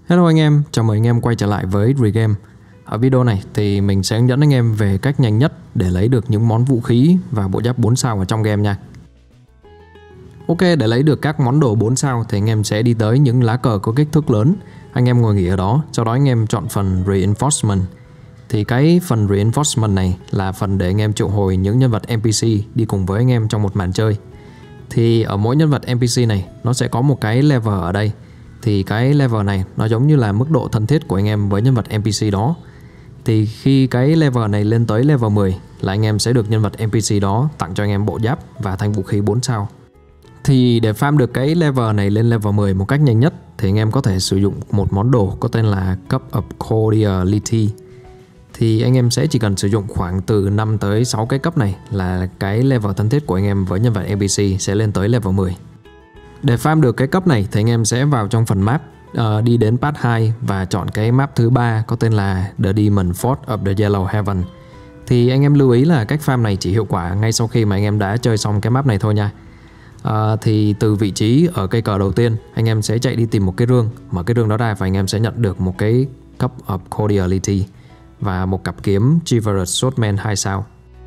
Hello anh em, chào mừng anh em quay trở lại với Regame. Ở video này thì mình sẽ hướng dẫn anh em về cách nhanh nhất để lấy được những món vũ khí và bộ giáp 4 sao ở trong game nha. Ok, để lấy được các món đồ 4 sao thì anh em sẽ đi tới những lá cờ có kích thước lớn. Anh em ngồi nghỉ ở đó, sau đó anh em chọn phần Reinforcement. Thì cái phần Reinforcement này là phần để anh em triệu hồi những nhân vật NPC đi cùng với anh em trong một màn chơi. Thì ở mỗi nhân vật NPC này nó sẽ có một cái level ở đây. Thì cái level này nó giống như là mức độ thân thiết của anh em với nhân vật NPC đó. Thì khi cái level này lên tới level 10 là anh em sẽ được nhân vật NPC đó tặng cho anh em bộ giáp và thanh vũ khí 4 sao. Thì để farm được cái level này lên level 10 một cách nhanh nhất thì anh em có thể sử dụng một món đồ có tên là Cup of Cordiality. Thì anh em sẽ chỉ cần sử dụng khoảng từ 5 tới 6 cái cấp này là cái level thân thiết của anh em với nhân vật NPC sẽ lên tới level 10. Để farm được cái cấp này thì anh em sẽ vào trong phần map, đi đến part 2 và chọn cái map thứ 3 có tên là The Demon Fort of the Yellow Heaven. Thì anh em lưu ý là cách farm này chỉ hiệu quả ngay sau khi mà anh em đã chơi xong cái map này thôi nha. Thì từ vị trí ở cây cờ đầu tiên anh em sẽ chạy đi tìm một cái rương, mở cái rương đó ra và anh em sẽ nhận được một cái Cup of Cordiality và một cặp kiếm Chivalrous Swordsman 2 sao.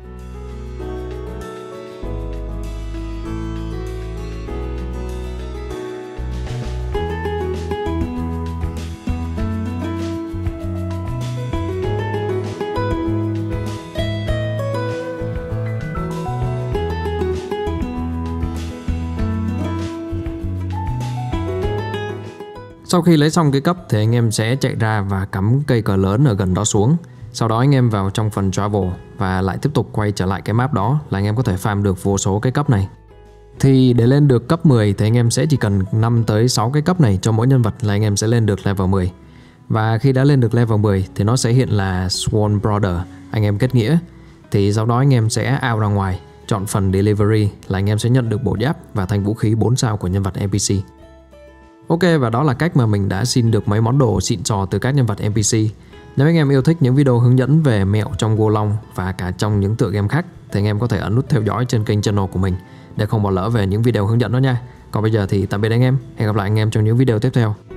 Sau khi lấy xong cái cấp thì anh em sẽ chạy ra và cắm cây cờ lớn ở gần đó xuống. Sau đó anh em vào trong phần travel và lại tiếp tục quay trở lại cái map đó là anh em có thể farm được vô số cái cấp này. Thì để lên được cấp 10 thì anh em sẽ chỉ cần 5 tới 6 cái cấp này cho mỗi nhân vật là anh em sẽ lên được level 10. Và khi đã lên được level 10 thì nó sẽ hiện là Sworn Brother, anh em kết nghĩa. Thì sau đó anh em sẽ out ra ngoài, chọn phần Delivery là anh em sẽ nhận được bộ giáp và thanh vũ khí 4 sao của nhân vật NPC. Ok, và đó là cách mà mình đã xin được mấy món đồ xịn sò từ các nhân vật NPC. Nếu anh em yêu thích những video hướng dẫn về mẹo trong Go Long và cả trong những tựa game khác thì anh em có thể ấn nút theo dõi trên kênh channel của mình để không bỏ lỡ về những video hướng dẫn đó nha. Còn bây giờ thì tạm biệt anh em, hẹn gặp lại anh em trong những video tiếp theo.